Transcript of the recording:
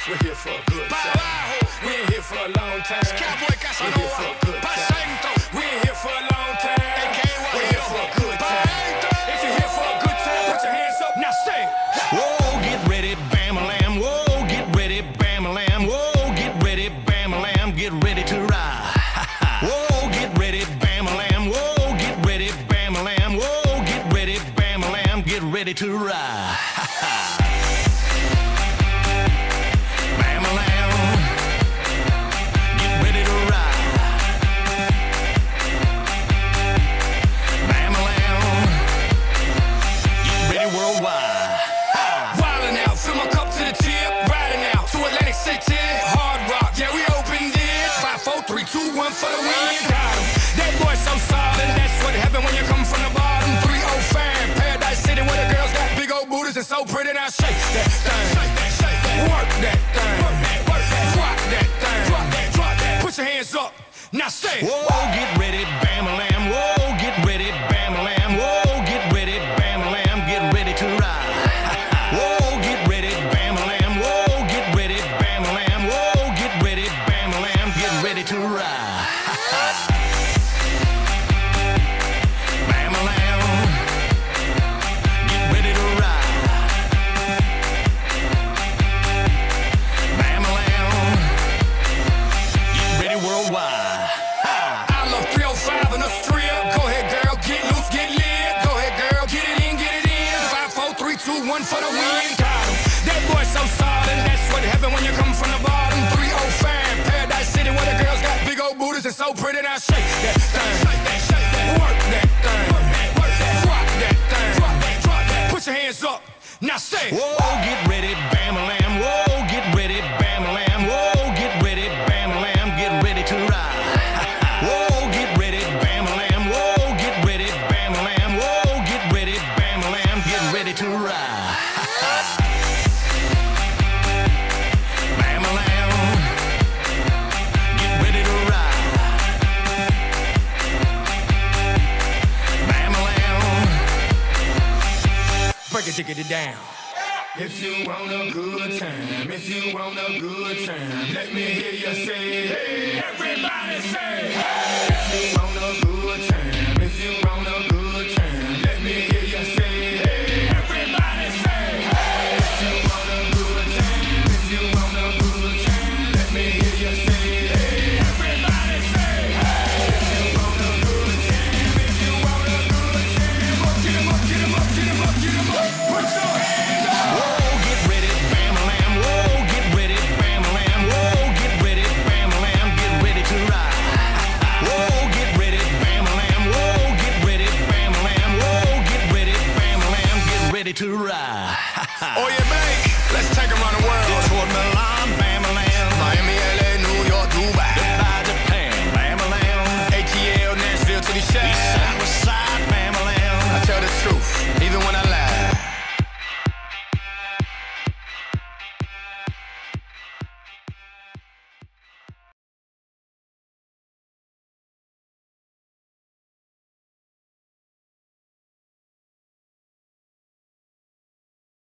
We're here for a good time. We ain't here for a long time. Cowboy We're here for a good time. We ain't here for a long time. We're here for a good time. If you're here for a good time, put your hands up. Now sing. Whoa, get ready, Bam-a-lam. Whoa, get ready, Bam-a-lam. Whoa, get ready, Bam-a-lam. Get ready to ride. Whoa, get ready, Bam-a-lam. Whoa, get ready, Bam-a-lam. Whoa, get ready, Bam-a-lam. Get ready to ride. Bam-a-lam. Get ready to ride. Bam-a-lam. Get ready worldwide. Wildin' out, fill my cup to the tip. Riding out to Atlantic City. Hard rock, yeah, we opened it. 5, 4, 3, 2, 1 for the win. Got 'em. That boy so solid. That's what happened when you come from the bottom. 305, Paradise City, where the girls got big old booties and so pretty. Now shake that thing. Work that thing. Rock that thing. Put your hands up. Now say it. Whoa, get ready, Bam-a-lam. Whoa, get ready, Bam-a-lam. Whoa, get ready, Bam-a-lam. Get ready to ride. Whoa, get ready, Bam-a-lam. Whoa, get ready, Bam-a-lam. Whoa, get ready, Bam-a-lam. Get ready to ride. Bam-a-lam. Get ready to ride. Bam-a-lam. Get ready worldwide. I love 305 in the strip. Go ahead, girl, get loose, get lit. Go ahead, girl, get it in, get it in. 5, 4, 3, 2, 1 for the win. Got 'em. That boy so solid. That's what happened when you come from the bottom. 305, Paradise City, where the girls got big old booties and so pretty. Now shake that thing. Work that thing. Rock that thing. Put your hands up. Now say it. Whoa, get ready, Bam-a-lam. Whoa, get ready, Bam-a-lam. Whoa, get ready, Bam-a-lam. Get ready to ride. Whoa, get ready, Bam-a-lam. Whoa, get ready, Bam-a-lam. Whoa, get ready, Bam-a-lam. Get ready to ride. Bam-a-lam. Get ready to ride. Bam-a-lam. Break it, dig it down. If you want a good time, if you want a good time, let me hear you say, hey, everybody say, hey. If you want a good time, if you want a good time, let me hear you say, hey, everybody say, hey. If you want a good time, if you want a good time, let me hear you say, hey, everybody say, hey. If you want a good time, if you want a good time, get 'em up, get 'em up, get 'em up, get 'em up, put your hands up. Whoa, get ready, Bam-a-lam. Whoa, get ready, Bam-a-lam. Whoa, get ready, Bam-a-lam. Get ready to ride. Whoa, get ready, Bam-a-lam. Whoa, get ready, Bam-a-lam. Whoa, get ready, Bam-a-lam. Get ready to ride. Oh yeah, Blake, let's take 'em around the world. Detroit, Milan,